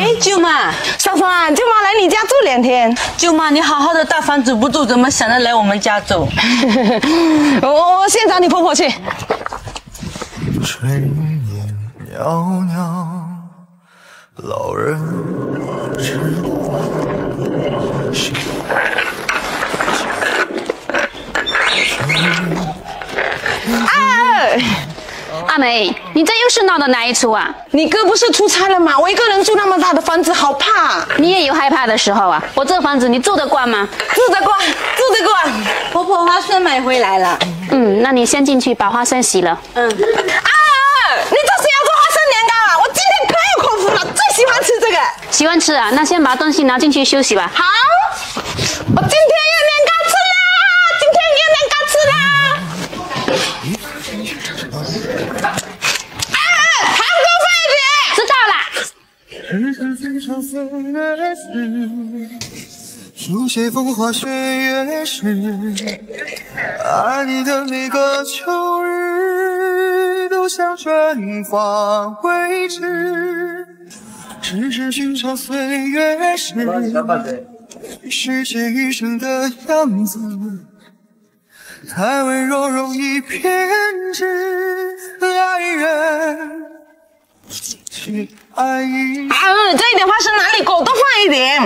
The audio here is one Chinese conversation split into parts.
哎，舅妈， 珊珊，舅妈来你家住2天。 舅妈，你好好的大房子不住，怎么想着来我们家住？ 我先找你婆婆去。 炊烟袅袅，老人知阿梅，你这又是闹的哪一出啊？ 你哥不是出差了吗？我一个人住那么大的房子，好怕。 你也有害怕的时候啊？我这房子你住得惯吗？ 住得惯，住得惯。 婆婆，花生买回来了。 那你先进去把花生洗了。 你这是要做花生年糕啊？我今天可有口福了，最喜欢吃这个。 喜欢吃啊？那先把东西拿进去休息吧。 好，我今天有年糕吃啦！今天有年糕吃啦！还要多放一点。 知道啦。 书写风花雪月时，爱你的每个秋日都像春花未知，只是寻常岁月时，世界余生的样子，太温柔容易偏执，爱人去爱一这一点花生哪里够？多放一点。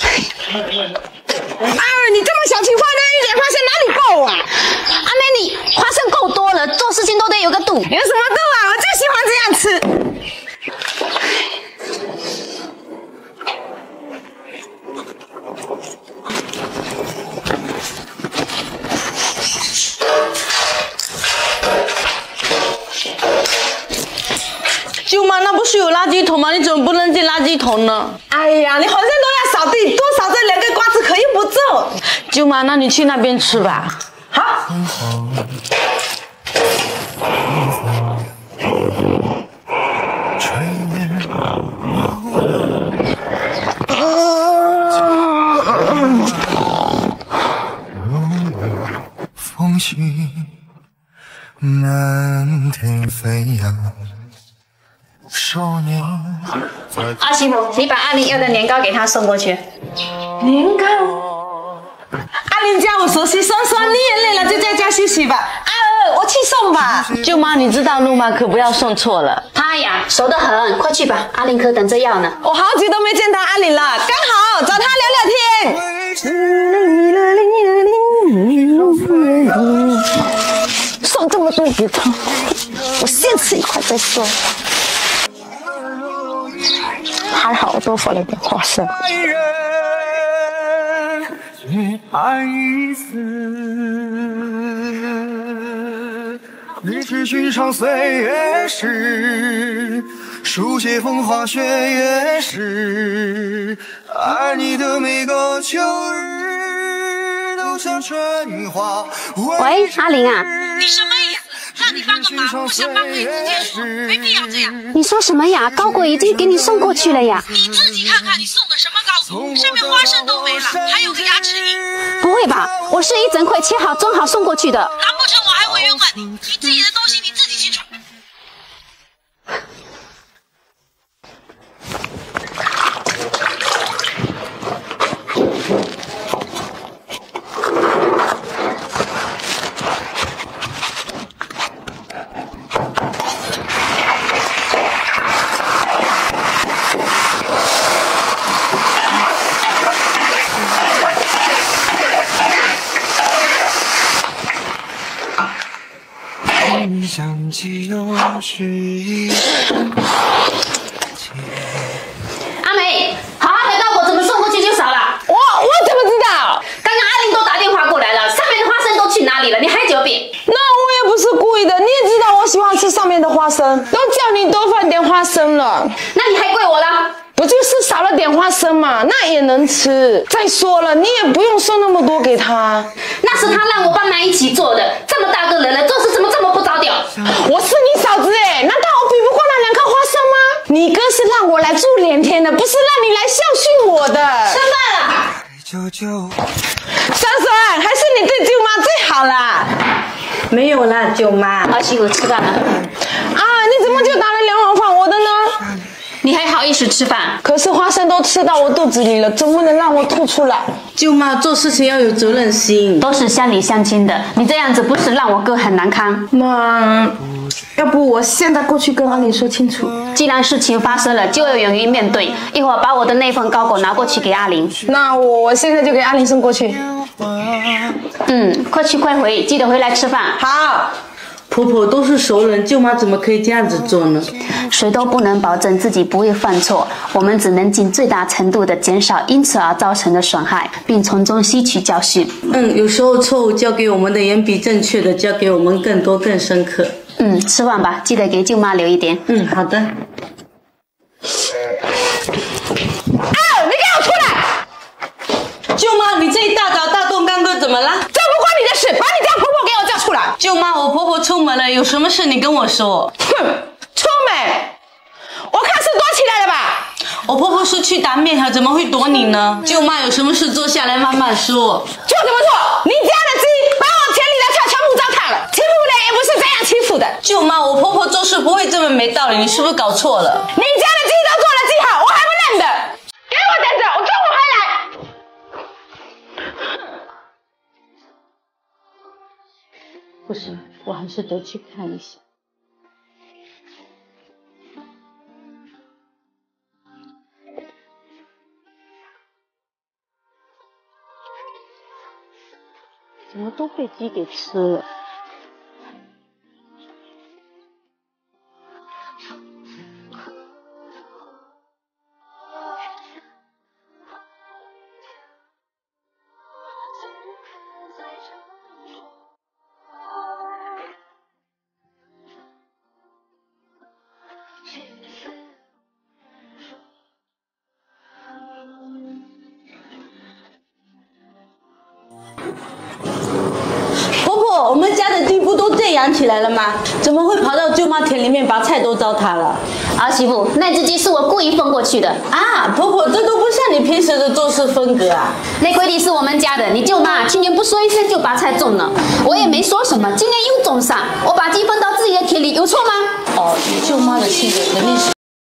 你这么小气，放这一点花生哪里够啊？ 阿梅，你花生够多了，做事情都得有个度。 有什么度啊？我就喜欢这样吃。 舅妈，那不是有垃圾桶吗？你怎么不扔进垃圾桶呢？ 哎呀，你好像都要扫地，多扫这2个瓜子可以不做。 舅妈，那你去那边吃吧。 好。 风起，满天飞扬。少年， 阿媳妇，你把阿玲要的年糕给她送过去。 年糕。阿玲家我熟悉，酸酸，你也累了就在家休息吧。我去送吧。 舅妈，你知道路吗？可不要送错了。 她呀，熟得很，快去吧，阿玲可等着要呢。 我好久都没见到阿玲了，刚好找她聊聊天。送这么多给她，我先吃一块再说。还好我多放了点花生。 爱一次，你是寻常岁月时，书写风花雪月时，爱你的每个秋日都像春花。 喂，阿玲啊。 你什么意思？让你帮个忙，不想帮可以直接说，没必要这样。 你说什么呀？糕果已经给你送过去了呀。 你自己看看你送的什么糕果，上面花生都没了，还有个牙齿印。 不会吧？我是一整块切好装好送过去的。 难不成我还会冤枉你？你自己的东西你自己清楚。 想起又是一阿梅，好好的糕果怎么送过去就少了？ 我怎么知道？ 刚刚阿玲都打电话过来了，上面的花生都去哪里了？你还狡辩？ 那我也不是故意的，你也知道我喜欢吃上面的花生，都叫你多放点花生了。 那你还怪我了？ 不就是少了点花生嘛，那也能吃。再说了，你也不用送那么多给他。 那是他让我帮忙一起做的，这么大个人了，做事怎么这么不着调？ 我是你嫂子哎，难道我比不过那2颗花生吗？你哥是让我来住2天的，不是让你来孝顺我的。吃饭了。 舅舅， 珊珊，还是你对舅妈最好啦。 没有啦，舅妈。 阿媳妇吃饭了。 你怎么就打了2碗饭我的呢？ 你还好意思吃饭？ 可是花生都吃到我肚子里了，总不能让我吐出来。 舅妈做事情要有责任心。 都是乡里乡亲的，你这样子不是让我哥很难堪？ 那要不我现在过去跟阿玲说清楚。 既然事情发生了，就要勇于面对。一会儿把我的那份高果拿过去给阿玲。 那我现在就给阿玲送过去。 快去快回，记得回来吃饭。 好。 婆婆都是熟人，舅妈怎么可以这样子做呢？ 谁都不能保证自己不会犯错，我们只能尽最大程度的减少因此而造成的损害，并从中吸取教训。 有时候错误教给我们的远比正确的教给我们更多更深刻。 吃饭吧，记得给舅妈留一点。 好的。 你给我出来！ 舅妈，你这一大搞大动干戈怎么了？ 这不关你的事，把你家婆婆给我叫出来！ 舅妈，我婆婆出门了，有什么事你跟我说。 哼，出门？我看是躲起来了吧？ 我婆婆是去打面条，怎么会躲你呢？舅妈，有什么事坐下来慢慢说。 做什么做？你家的鸡把我田里的菜全部糟蹋了，欺负人也不是这样欺负的。 舅妈，我婆婆做事不会这么没道理，你是不是搞错了？ 你家的鸡都做了记号，我还不认得。给我等着，我中午回来。 不行，我还是得去看一下。怎么都被鸡给吃了？我们家的地不都这样起来了吗？怎么会跑到舅妈田里面把菜都糟蹋了？ 儿媳妇，那只鸡是我故意放过去的啊！婆婆，这都不像你平时的做事风格啊！ 那块地是我们家的，你舅妈去年不说一声就把菜种了，我也没说什么，今年又种上，我把鸡放到自己的田里有错吗？ 你舅妈的性格肯定是。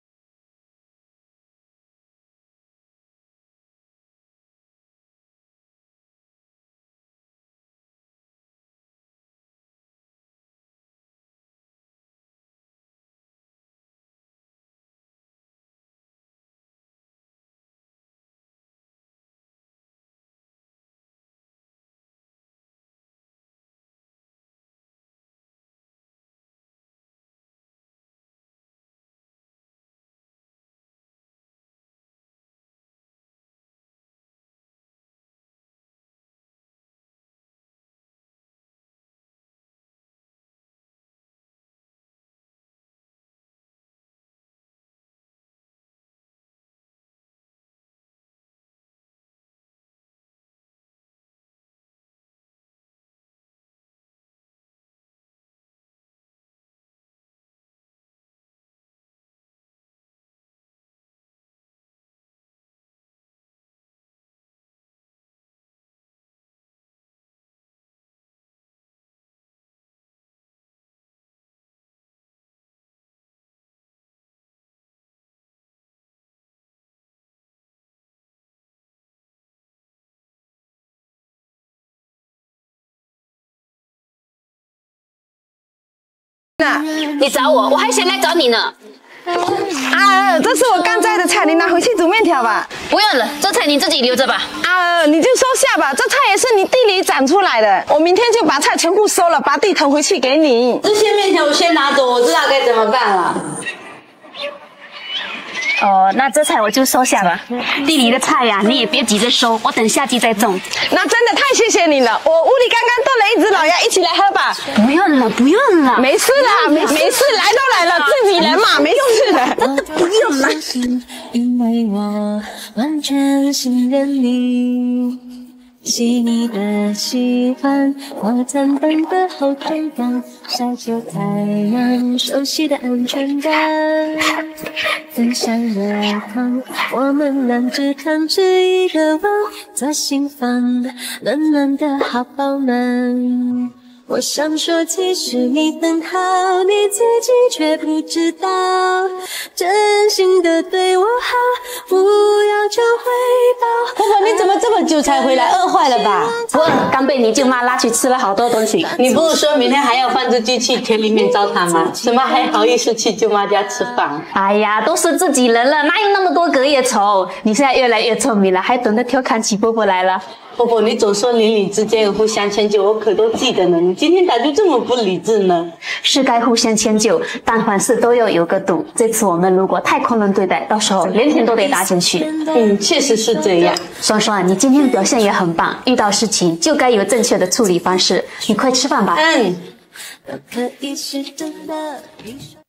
你找我，我还想来找你呢。 这是我刚摘的菜，你拿回去煮面条吧。 不用了，这菜你自己留着吧。 你就收下吧，这菜也是你地里长出来的。我明天就把菜全部收了，把地腾回去给你。 这些面条我先拿走，我知道该怎么办了。 那这菜我就收下吧。地里的菜呀，你也别急着收，我等夏季再种。 那真的太谢谢你了，我屋里刚刚炖了一只老鸭，一起来喝吧。 不用了，不用了， 没事啦，没事，来都来了，自己人嘛，没事的， 真的不用了。 因为我完全信任你。细腻的喜欢，我坦荡的后肩膀，晒就太阳，熟悉的安全感。分享热汤，我们两只汤匙一个碗，左心房，暖暖的好饱满。 我想说，其实你很好，你自己却不知道。真心的对我好，不要求回报。 婆婆，你怎么这么久才回来？饿坏了吧？ 我刚被你舅妈拉去吃了好多东西。 你不是说明天还要放只鸡去田里面糟蹋吗？怎么还好意思去舅妈家吃饭？ 哎呀，都是自己人了，哪有那么多隔夜仇？你现在越来越聪明了，还懂得调侃起婆婆来了。 婆婆，你总说邻里之间有互相迁就，我可都记得呢。你今天咋就这么不理智呢？ 是该互相迁就，但凡事都要有个度。这次我们如果太宽容对待，到时候连田都得搭进去。 确实是这样。 双双，你今天表现也很棒，遇到事情就该有正确的处理方式。你快吃饭吧。 可以是真的。